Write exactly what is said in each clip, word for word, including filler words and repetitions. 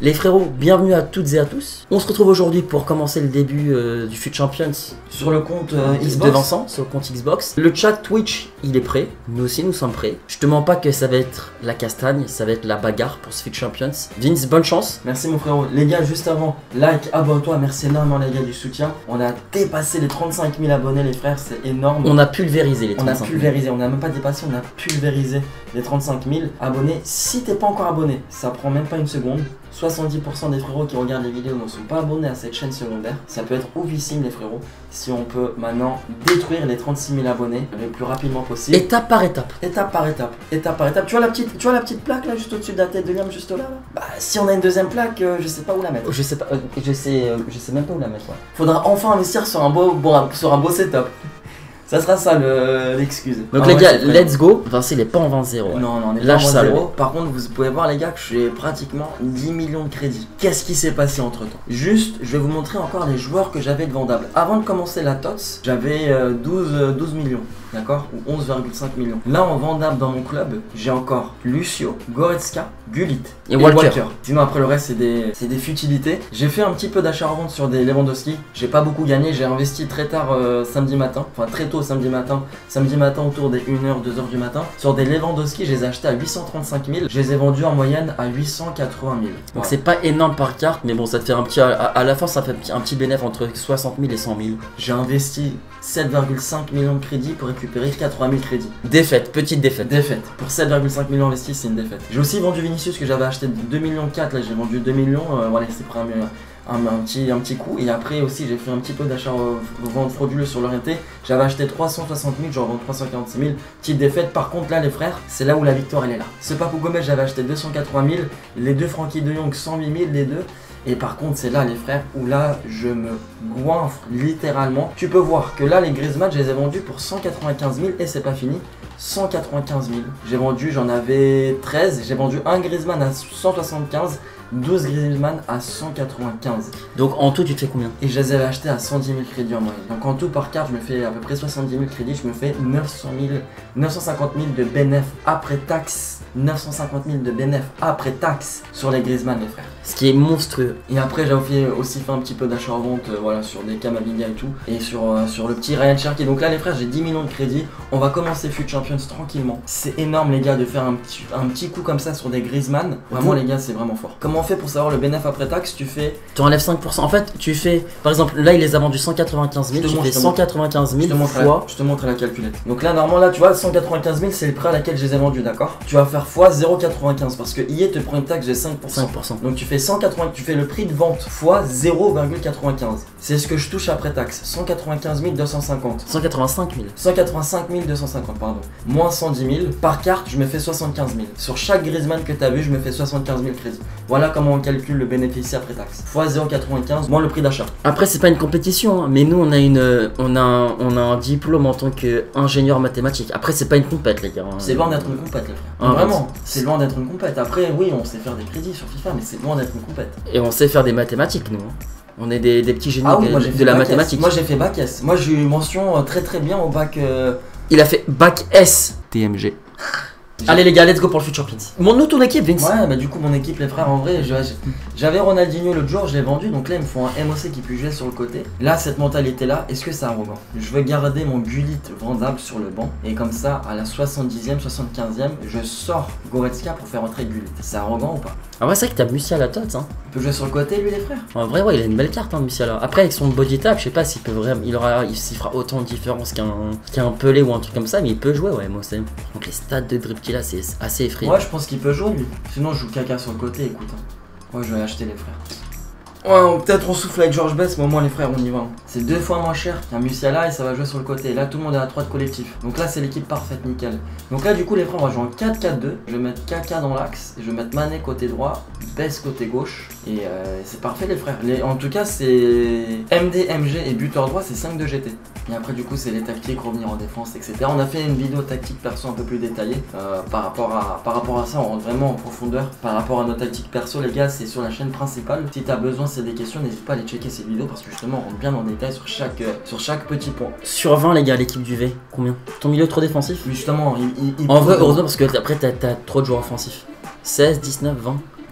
Les frérots, bienvenue à toutes et à tous. On se retrouve aujourd'hui pour commencer le début euh, du FUT Champions sur le compte euh, Xbox. De Vincent, sur le compte Xbox. Le chat Twitch, il est prêt. Nous aussi, nous sommes prêts. Je te mens pas que ça va être la castagne, ça va être la bagarre pour ce FUT Champions. Vince, bonne chance. Merci mon frérot. Les gars, juste avant, like, abonne-toi. Merci énormément les gars du soutien. On a dépassé les trente-cinq mille abonnés les frères, c'est énorme. On a pulvérisé les trente-cinq mille. On a mille. pulvérisé, on n'a même pas dépassé, on a pulvérisé les trente-cinq mille abonnés. Si t'es pas encore abonné, ça prend même pas une seconde. soixante-dix pour cent des frérots qui regardent les vidéos ne sont pas abonnés à cette chaîne secondaire. Ça peut être oufissime les frérots si on peut maintenant détruire les trente-six mille abonnés le plus rapidement possible. Étape par étape. Étape par étape. Étape par étape. Tu vois la petite, tu vois la petite plaque là juste au-dessus de la tête de Liam juste là, là Bah si on a une deuxième plaque, euh, je sais pas où la mettre. Je sais pas, euh, je sais, euh, je sais même pas où la mettre. Ouais. Faudra enfin investir sur un beau, bon, sur un beau setup. Ça sera ça l'excuse. Donc ah les ouais, gars, let's go. Vinci il est pas en vingt zéro. Ouais. Non, non, on est Lâche pas en vingt zéro. ça. Par contre, vous pouvez voir les gars que j'ai pratiquement dix millions de crédits. Qu'est-ce qui s'est passé entre temps? Juste, je vais vous montrer encore les joueurs que j'avais de vendables. Avant de commencer la T O T S, j'avais euh, douze millions. D'accord, ou onze virgule cinq millions. Là en vendable dans mon club, j'ai encore Lucio, Goretzka, Gullit et, et Walker. Walker. Sinon après le reste c'est des, des futilités. J'ai fait un petit peu d'achat-revente sur des Lewandowski. J'ai pas beaucoup gagné, j'ai investi très tard euh, samedi matin, enfin très tôt samedi matin, samedi matin autour des une heure, deux heures du matin. Sur des Lewandowski, je les ai achetés à huit cent trente-cinq mille, je les ai vendus en moyenne à huit cent quatre-vingt mille. Donc voilà. C'est pas énorme par carte, mais bon ça te fait un petit, à, à la fin ça fait un petit bénéfice entre soixante mille et cent mille. J'ai investi sept virgule cinq millions de crédits pour récupérer quatre-vingt mille crédits. Défaite, petite défaite. Défaite. Pour sept virgule cinq millions investis, c'est une défaite. J'ai aussi vendu Vinicius que j'avais acheté deux virgule quatre millions, là j'ai vendu deux millions, euh, voilà c'est pris un, un, un, petit, un petit coup. Et après aussi j'ai fait un petit peu d'achat de vente frauduleux sur l'orienté. J'avais acheté trois cent soixante mille, j'en vends trois cent quarante-six mille. Petite défaite. Par contre là les frères, c'est là où la victoire elle est là. Ce Papu Gomez j'avais acheté deux cent quatre-vingts mille, les deux Frankie de Jong cent huit mille les deux. Et par contre c'est là les frères où là je me goinfre littéralement. Tu peux voir que là les Griezmann je les ai vendus pour cent quatre-vingt-quinze mille et c'est pas fini. cent quatre-vingt-quinze mille. J'ai vendu, j'en avais treize, j'ai vendu un Griezmann à cent soixante-quinze, douze Griezmann à cent quatre-vingt-quinze. Donc en tout tu te fais combien? Et je les avais achetés à cent dix mille crédits en moyenne. Donc en tout par carte je me fais à peu près soixante-dix mille crédits, je me fais neuf cent mille, neuf cent cinquante mille de bénéf après taxe. neuf cent cinquante mille de bénéf après taxe sur les Griezmann les frères. Ce qui est monstrueux. Et après j'ai aussi fait un petit peu d'achat en vente euh, voilà, sur des Camavinga et tout. Et sur, euh, sur le petit Ryan Cherki. Donc là les frères j'ai dix millions de crédits. On va commencer FUT Champions tranquillement. C'est énorme les gars de faire un petit, un petit coup comme ça sur des Griezmann. Vraiment les gars c'est vraiment fort. Comment on fait pour savoir le bénéf après taxe? Tu fais... Tu enlèves cinq pour cent. En fait tu fais... Par exemple là il les a vendus cent quatre-vingt-quinze mille. Tu fais cent quatre-vingt-quinze mille fois... Je te montre la calculette. Donc là normalement là tu vois cent quatre-vingt-quinze mille c'est le prix à laquelle je les ai vendus d'accord. Tu vas faire fois zéro virgule quatre-vingt-quinze parce que I A te prend une taxe de cinq pour cent. cinq pour cent. Donc tu fais cent quatre-vingts, tu fais le prix de vente fois zéro virgule quatre-vingt-quinze. C'est ce que je touche après taxe. cent quatre-vingt-quinze mille deux cent cinquante. cent quatre-vingt-cinq mille. cent quatre-vingt-cinq mille deux cent cinquante pardon. Moins cent dix mille. Par carte je me fais soixante-quinze mille. Sur chaque Griezmann que tu as vu je me fais soixante-quinze mille crédits. Voilà comment on calcule le bénéfice après taxe. Fois zéro virgule quatre-vingt-quinze moins le prix d'achat. Après c'est pas une compétition hein, mais nous on a une on a un, on a un diplôme en tant qu'ingénieur mathématique. Après c'est pas une compète les gars. Hein. C'est loin d'être une compète les frères. Ah, vraiment, c'est loin d'être une compète. Après oui on sait faire des crédits sur FIFA mais c'est loin d'être une compète. Et on sait faire des mathématiques nous. Hein. On est des, des petits génies ah oui, de, moi, de la mathématique. Moi j'ai fait bac S. Moi j'ai eu mention très très bien au bac. Euh... Il a fait bac S T M G. Allez les gars, let's go pour le FUT Champions. Montre-nous ton équipe Vince. Ouais bah du coup mon équipe les frères en vrai j'avais Ronaldinho l'autre jour, je l'ai vendu donc là il me faut un M O C qui puisse jouer sur le côté. Là cette mentalité là, est-ce que c'est arrogant? Je veux garder mon Gullit vendable sur le banc et comme ça à la soixante-dixième, soixante-quinzième je sors Goretzka pour faire entrer Gullit. C'est arrogant ou pas? Ah ouais c'est vrai que t'as Musiala T O T S hein. Il peut jouer sur le côté lui les frères. En vrai ouais il a une belle carte hein Musiala. Après avec son body tap je sais pas s'il peut vraiment, il aura, il s'y fera autant de différence qu'un qu'un Pelé ou un truc comme ça mais il peut jouer ouais moi c'est. Donc les stats de dribble qu'il a c'est assez effrayant. Ouais je pense qu'il peut jouer lui. Sinon je joue caca sur le côté écoute. Hein. Ouais je vais acheter les frères. Ouais, peut-être on souffle avec George Best, mais au moins les frères on y va. C'est deux fois moins cher qu'un Musiala et ça va jouer sur le côté. Et là tout le monde est à trois de collectif. Donc là c'est l'équipe parfaite, nickel. Donc là du coup les frères on va jouer en quatre quatre deux. Je vais mettre Kaka dans l'axe. Je vais mettre Mané côté droit, Best côté gauche. Et euh, c'est parfait les frères. Les, en tout cas c'est M D, M G et buteur droit c'est cinq de G T. Et après du coup c'est les tactiques, revenir en défense, et cetera. On a fait une vidéo tactique perso un peu plus détaillée euh, par, rapport à, par rapport à ça, on rentre vraiment en profondeur. Par rapport à nos tactiques perso les gars, c'est sur la chaîne principale. Si t'as besoin, c'est des questions, n'hésite pas à aller checker ces vidéos parce que justement on rentre bien en détail sur chaque, euh, sur chaque petit point. Sur vingt les gars, l'équipe du V, combien? Ton milieu trop défensif? Mais justement, il, il, il en vrai heureusement parce que après t'as trop de joueurs offensifs. seize, dix-neuf, vingt.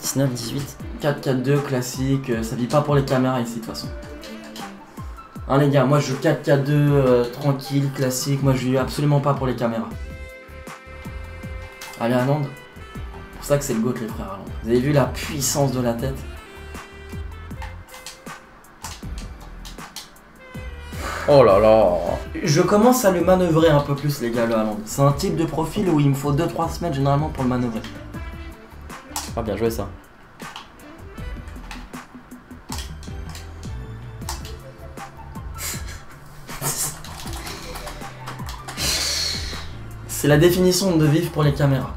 dix-neuf, dix-huit. quatre quatre deux classique, euh, ça vit pas pour les caméras ici de toute façon. Hein les gars, moi je joue quatre quatre deux euh, tranquille, classique, moi je joue absolument pas pour les caméras. Allez Haaland, c'est pour ça que c'est le GOAT les frères Haaland. Vous avez vu la puissance de la tête? Oh là là. Je commence à le manœuvrer un peu plus les gars le Haaland. C'est un type de profil où il me faut deux trois semaines généralement pour le manœuvrer. Ah bien joué ça. C'est la définition de vivre pour les caméras.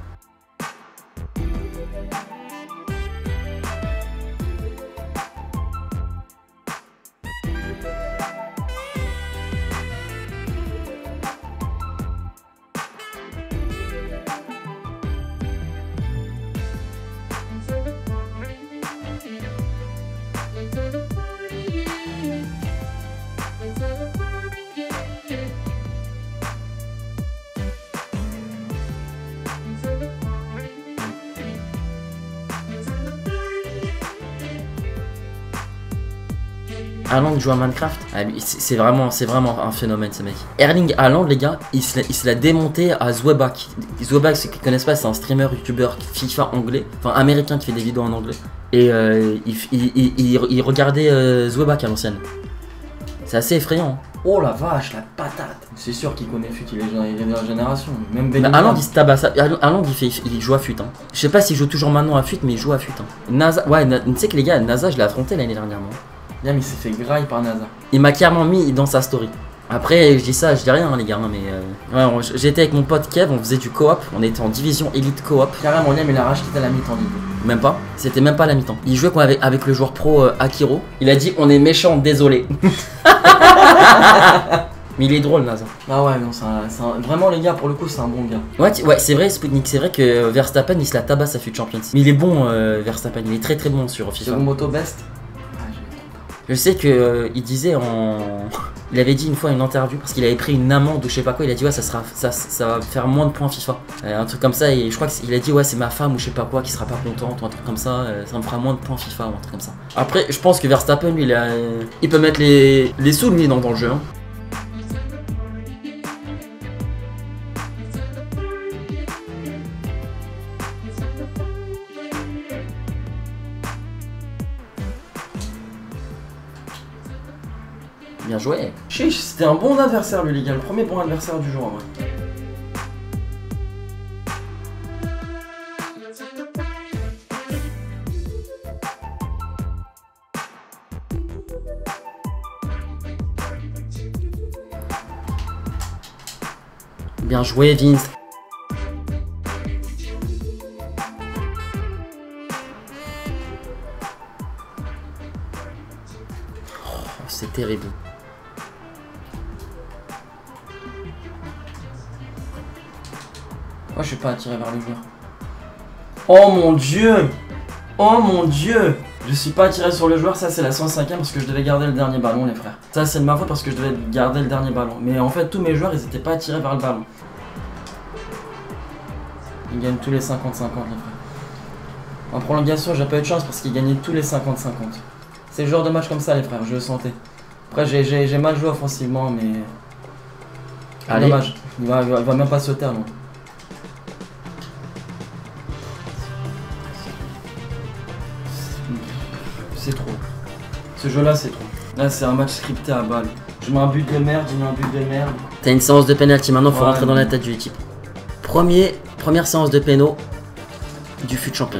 Haaland joue à Minecraft, ah, c'est vraiment, c'est vraiment un phénomène ce mec. Erling Haaland les gars, il se, il se l'a démonté à Zwebak. Zwebak, ceux qui connaissent pas, c'est un streamer, youtubeur FIFA anglais, enfin américain qui fait des vidéos en anglais. Et euh, il, il, il, il, il regardait euh, Zwebak à l'ancienne. C'est assez effrayant. Hein. Oh la vache, la patate. C'est sûr qu'il connaît Fut, il est, il est de la génération. Même mais Haaland il se tabasse. Haaland il, fait, il joue à Fut. Hein. Je sais pas s'il joue toujours maintenant à Fut, mais il joue à Fut. Hein. NASA, ouais, tu sais que les gars, NASA je l'ai affronté l'année dernière. Moi. Bien, mais il s'est fait graille par NASA. Il m'a carrément mis dans sa story. Après, je dis ça, je dis rien, hein, les gars, hein, mais euh... ouais, j'étais avec mon pote Kev, on faisait du coop, on était en division élite coop. Carrément, Liam, il a racheté à la mi-temps, du coup. Même pas, c'était même pas la mi-temps. Il jouait avec, avec le joueur pro euh, Akiro. Il a dit, on est méchant, désolé. Mais il est drôle, NASA. Ah ouais, non, c'est un, un... vraiment, les gars, pour le coup, c'est un bon gars. Ouais, ouais c'est vrai, Sputnik, c'est vrai que Verstappen, il se la tabasse à Fut Champions. Mais il est bon, euh, Verstappen, il est très très bon sur FIFA. Second moto best. Je sais que euh, il disait en... Il avait dit une fois une interview parce qu'il avait pris une amende ou je sais pas quoi, il a dit ouais ça sera ça, ça va faire moins de points FIFA. Euh, un truc comme ça et je crois qu'il a dit ouais c'est ma femme ou je sais pas quoi qui sera pas contente ou un truc comme ça, euh, ça me fera moins de points FIFA ou un truc comme ça. Après je pense que Verstappen lui il, a, il peut mettre les, les sous lui dans, dans le jeu. Hein. Bien joué. Chiche, c'était un bon adversaire lui les gars, le premier bon adversaire du jour en vrai. Bien joué Vince. Oh, c'est terrible. Moi je suis pas attiré vers le joueur. Oh mon dieu. Oh mon dieu. Je suis pas attiré sur le joueur, ça c'est la cent cinquième parce que je devais garder le dernier ballon les frères. Ça c'est de ma faute parce que je devais garder le dernier ballon. Mais en fait tous mes joueurs ils étaient pas attirés vers le ballon. Ils gagnent tous les cinquante cinquante les frères. En prolongation j'ai pas eu de chance parce qu'ils gagnaient tous les cinquante cinquante. C'est le genre de match comme ça les frères, je le sentais. Après j'ai mal joué offensivement mais... Allez. Dommage, il va, il, va, il va même pas sauter non. C'est trop. Ce jeu là c'est trop. Là c'est un match scripté à balle. Je mets un but de merde, je mets un but de merde. T'as une séance de penalty, maintenant faut ouais, rentrer dans la tête de l'équipe. Premier, première séance de péno du Fut Champions.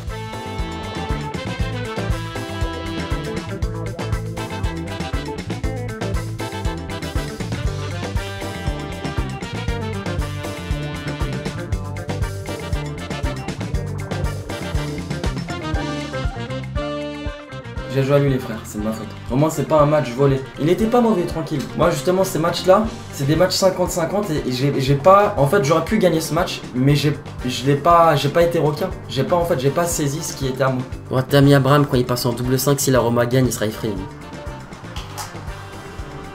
J'ai joué à lui les frères, c'est de ma faute. Au moins c'est pas un match volé. Il était pas mauvais, tranquille. Moi justement ces matchs là, c'est des matchs cinquante cinquante et j'ai pas... En fait j'aurais pu gagner ce match, mais j'ai je l'ai pas... J'ai pas été requin. J'ai pas en fait, j'ai pas saisi ce qui était à moi. Ouais, Tammy Abraham quand il passe en double cinq, si la Roma gagne, il sera effrayé.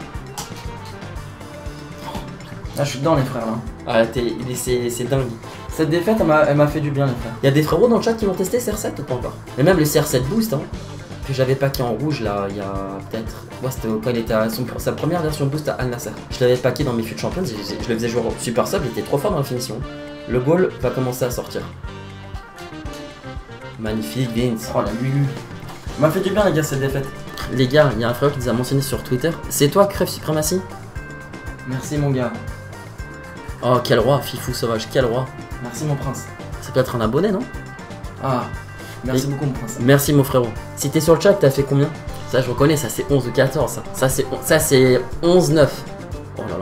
Là je suis dedans les frères là. Ah c'est dingue. Cette défaite, elle m'a fait du bien, les frères. Il y a des frérots dans le chat qui l'ont testé C R sept ou pas encore? Et même le C R sept Boost, hein, que j'avais packé en rouge là, il y a peut-être. Ouais, c'était quand il était à son, sa première version Boost à Al Nassr. Je l'avais packé dans mes Fut Champions, je, je le faisais jouer super sub, il était trop fort dans la finition. Le ball va commencer à sortir. Magnifique, Vince. Oh la lulu. M'a fait du bien, les gars, cette défaite. Les gars, il y a un frérot qui nous a mentionné sur Twitter. C'est toi, Crève Supremacy? Merci, mon gars. Oh, quel roi, Fifou sauvage, quel roi. Merci, mon prince. Ça peut être un abonné, non? Ah, merci Et... beaucoup, mon prince. Merci, mon frérot. Si t'es sur le chat, t'as fait combien? Ça, je reconnais, ça c'est onze ou quatorze. Ça, ça c'est ça c'est onze neuf. Oh là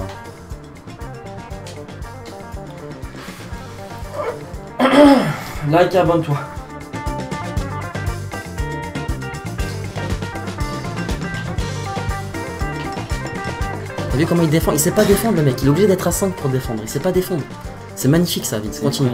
là. Like et abonne-toi. T'as vu comment il défend? Il sait pas défendre, le mec. Il est obligé d'être à cinq pour défendre. Il sait pas défendre. C'est magnifique ça, Vince. Continue.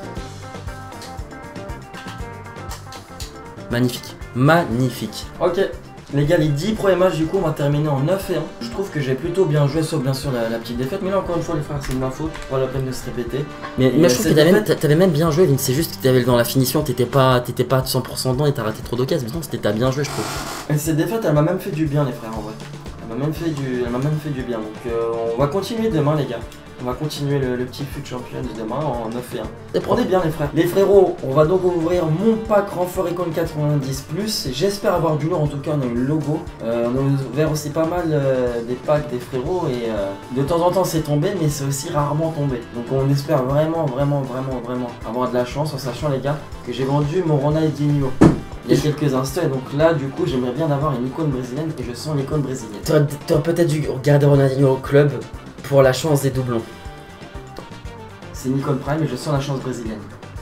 Magnifique. Magnifique. Ok. Les gars, les dix premiers matchs, du coup, on va terminer en neuf et un. Je trouve que j'ai plutôt bien joué, sauf bien sûr la, la petite défaite. Mais là, encore une fois, les frères, c'est de ma faute. Pas la peine de se répéter. Mais, mais je trouve que t'avais défaite... même, même bien joué, Vince. C'est juste que t'avais dans la finition, t'étais pas, t'étais pas à cent pour cent dedans et t'as raté trop d'occasions. Mais non, c'était t'as bien joué, je trouve. Et cette défaite, elle m'a même fait du bien, les frères, en vrai. Elle m'a même fait du, elle m'a même fait du bien. Donc, euh, on va continuer demain, les gars. On va continuer le, le petit Fut Champions demain en neuf et un. Et prenez bien, les frères. Les frérots, on va donc ouvrir mon pack Renfort Icon quatre-vingt-dix plus. J'espère avoir du lourd, en tout cas, on a eu le logo. Euh, on a ouvert aussi pas mal euh, des packs des frérots et euh, de temps en temps c'est tombé, mais c'est aussi rarement tombé. Donc on espère vraiment, vraiment, vraiment, vraiment avoir de la chance en sachant, les gars, que j'ai vendu mon Ronaldinho il y a quelques instants, et donc là du coup j'aimerais bien avoir une icône brésilienne et je sens l'icône brésilienne. T'aurais peut-être dû regarder Ronaldinho au club pour la chance des doublons. C'est une icône prime et je sens la chance brésilienne.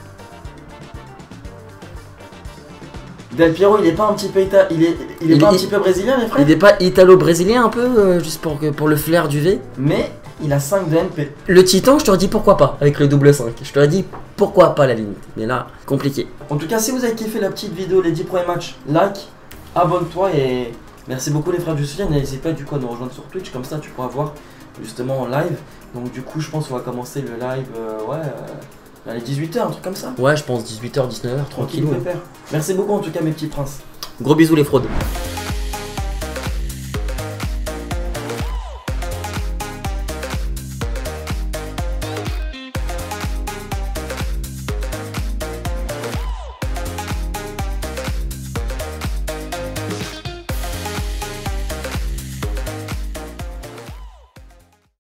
Del Piero, il est pas un petit peu ita... il est, il est il pas est... un petit peu brésilien, les frères? Il est pas italo-brésilien un peu, euh, juste pour, que, pour le flair du V? Mais il a cinq de M P. Le Titan, je t'aurais dit pourquoi pas, avec le double cinq. Je t'aurais dit pourquoi pas la limite. Mais là, compliqué. En tout cas, si vous avez kiffé la petite vidéo, les dix premiers matchs, like, abonne-toi et merci beaucoup les frères du soutien. N'hésitez pas du coup à nous rejoindre sur Twitch, comme ça tu pourras voir justement en live. Donc du coup, je pense qu'on va commencer le live, euh, ouais, euh, à les dix-huit heures, un truc comme ça. Ouais, je pense dix-huit heures, dix-neuf heures, tranquille. Merci beaucoup en tout cas mes petits princes. Gros bisous les fraudes.